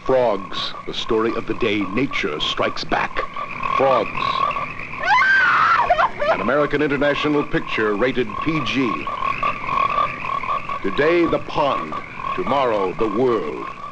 Frogs, the story of the day nature strikes back. Frogs. An American International picture rated PG. Today, the pond. Tomorrow, the world.